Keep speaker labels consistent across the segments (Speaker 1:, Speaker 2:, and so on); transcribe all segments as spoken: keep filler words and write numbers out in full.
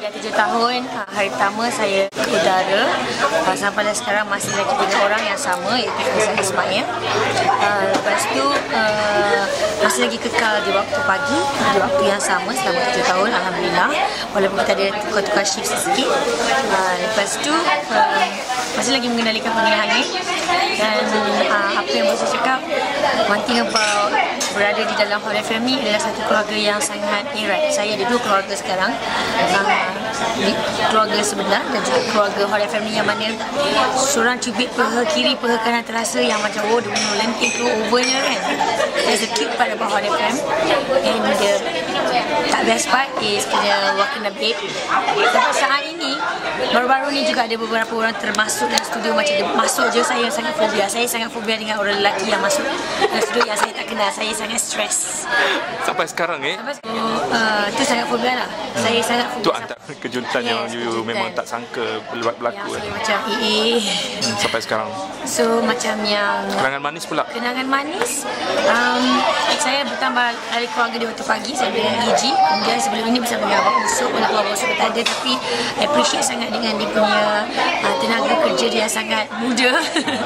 Speaker 1: Dah tujuh tahun, hari pertama saya udara. Sampai sekarang masih lagi tiga orang yang sama, iaitu Faizal Ismail. Uh, lepas tu uh, masih lagi kekal di waktu pagi, di waktu yang sama selama tujuh tahun, Alhamdulillah. Walaupun kita ada tukar-tukar shift sikit. Uh, lepas tu uh, masih lagi mengendalikan penginahannya. Dan uh, apa yang boleh saya cakap, one thing about berada di dalam Hot F M ni adalah satu keluarga yang sangat erat. Saya ada dua keluarga sekarang, uh, keluarga sebelah dan juga keluarga Hot F M ni, yang mana seorang cubit peha kiri peha kanan terasa yang macam oh dia punya lentik tu overnya kan. There's a cute part about Hot F M, and the tak best part is kena walk in the bed. Sampai saat ini baru-baru ni juga ada beberapa orang termasuk dalam studio, macam dia masuk je saya sangat fobia. Saya sangat fobia dengan orang lelaki yang masuk dalam studio yang saya tak kenal. Saya sangat stres.
Speaker 2: Sampai sekarang eh?
Speaker 1: Sampai sekarang, uh, tu sangat fobia lah. Hmm. Saya sangat fobia.
Speaker 2: Tu antara kejutan yes, yang you kejutan. memang tak sangka berlaku.
Speaker 1: Yang saya macam eh.
Speaker 2: Hmm, sampai sekarang.
Speaker 1: So macam yang
Speaker 2: kenangan manis pula. Kenangan
Speaker 1: manis. Um, saya bertambah hari keluarga di waktu pagi. Saya dengan E G. Kemudian sebelum ini bersama dengan Abang Usuk. Walaupun Abang Usuk tak ada, tapi I appreciate sangat dengan dia punya uh, tenaga kerja dia yang sangat muda.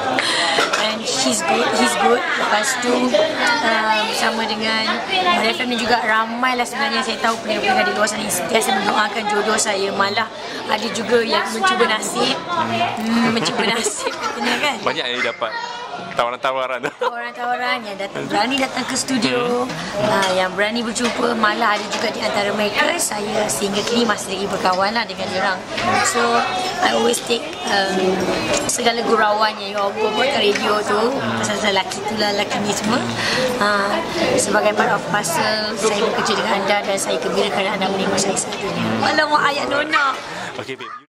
Speaker 1: And she's good, he's good. Lepas tu uh, bersama dengan Hot F M ni juga ramai lah sebenarnya saya tahu pendengar-pendengar di luar sana yang sentiasa mendoakan jodoh saya. Malah ada juga yang mencuba nasib. Hmm, mencuba nasib katanya kan.
Speaker 2: Banyak yang dapat tawaran-tawaran
Speaker 1: tawaran-tawaran yang datang, berani datang ke studio, uh, yang berani berjumpa. Malah ada juga di antara mereka saya sehingga kini masih lagi berkawan lah dengan diorang. So I always take um, segala gurauan yang you buat kat radio tu pasal lelaki tu lah, lelaki ni semua, uh, sebagai part of puzzle saya bekerja dengan anda, dan saya gembira kerana anda menerima saya saat ini. Alamak ayat nona.
Speaker 2: Okay, babe.